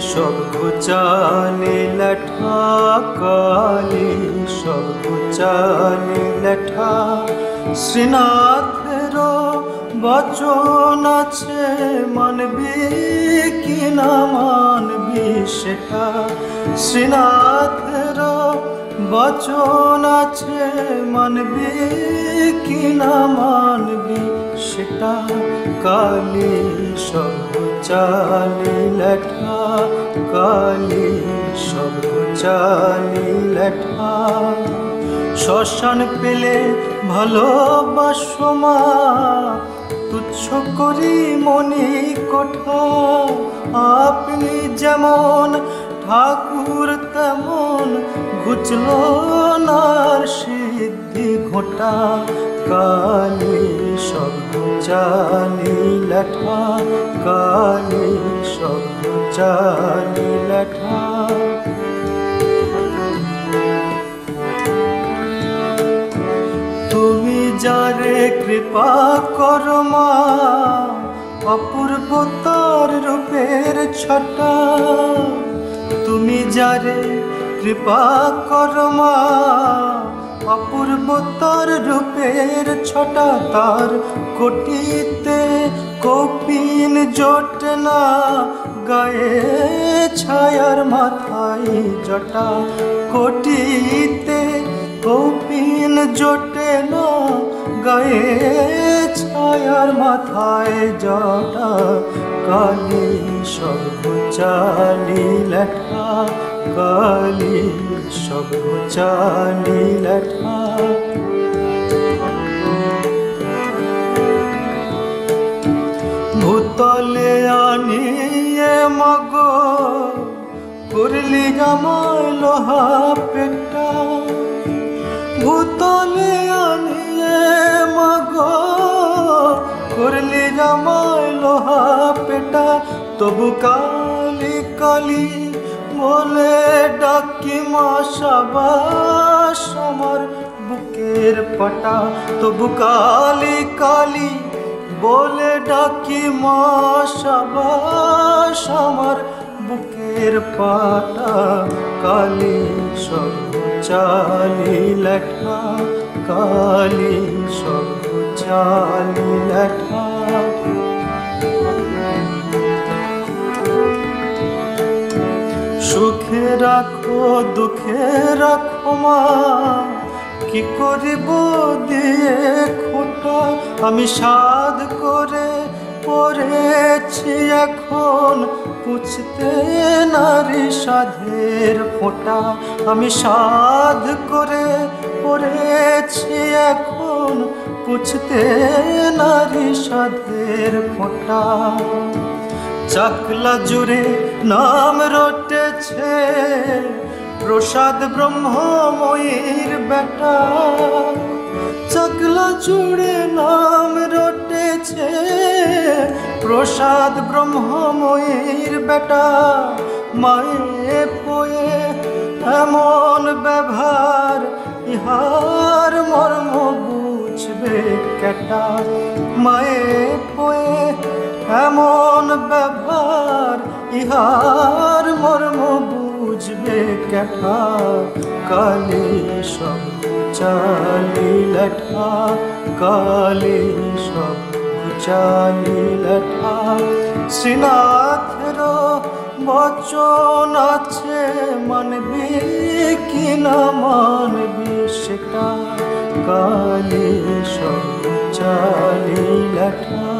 সব ঘুচালে লেঠা কালি সব ঘুচালে লেঠা শ্রীনাথের বচন আছে মানবি কি না মানবি সেটা শ্রীনাথের বচন আছে মানবি কি না মানবি সেটা কালি সব ঘুচালে লেঠা কালি সব ঘুচালে লেঠা শ্মশান পেলে ভালোবাসো মা তুচ্ছ করি মনি কোঠা আপনি যেমন ঠাকুর তেমন ঘুচল নার সিদ্ধি ঘোটা কালি সব ঘুচালি লেঠা কালি সব ঘুচালি লেঠা তুমি যারে কৃপা করো মা অপূর্ব তার রূপের ছটা তুমি যারে কৃপা করো মা অপূর্ব তার রূপের ছটা তার কোটিতে কপিন জোটে না গায়ে ছায়ার মাথায় জটা কোটিতে কপিন জোটে না গায়ে ছায়ার মাথায় জটা কালি সব ঘুচালি লেঠা কালি সব ঘুচালি লেঠা ভূতলে আনিয়ে মগ করলি জামাই লোহা পেটা ভূতলে আনিয়ে মগ করলি জামাই লোহা পেটা তবু কালি কালি বলে ডাকি মা সাবাস আমার বুকের পাটা তবু কালি কালি বলে ডাকি মা সাবাস আমার বুকের পাটা কালি সব ঘুচালি লেঠা কালি সব ঘুচালি লেঠা সুখে রাখো দুঃখে রাখো মা কি করিব দিয়ে খোটা আমি সাধ করে পড়েছি এখন পুছতে নারী সাধের ফোঁটা আমি সাধ করে পড়েছি এখন পুছতে নারী সাধের ফোঁটা চাকলা জুড়ে নাম রটেছে প্রসাদ ব্রহ্মময়ীর বেটা চাকলা জুড়ে নাম রটেছে প্রসাদ ব্রহ্মময়ীর বেটা মায়ে পোয়ে এমন ব্যবহার ইহার মর্ম বুঝবে কেটা মায়ে পোয়ে এমন ব্যবহার ইহার মর্ম বুঝবে কেটা কালি সব ঘুচালি লেঠা কালি সব ঘুচালি লেঠা শ্রীনাথের বচন আছে মানবি কি না মানবি সেটা কালি সব ঘুচালি লেঠা।